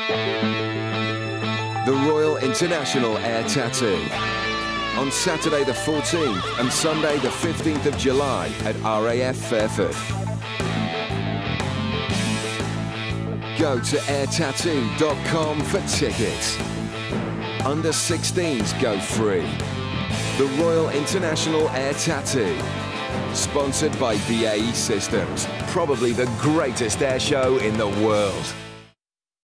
The Royal International Air Tattoo. On Saturday the 14th and Sunday the 15th of July at RAF Fairford. Go to airtattoo.com for tickets. Under 16s go free. The Royal International Air Tattoo. Sponsored by BAE Systems, probably the greatest air show in the world.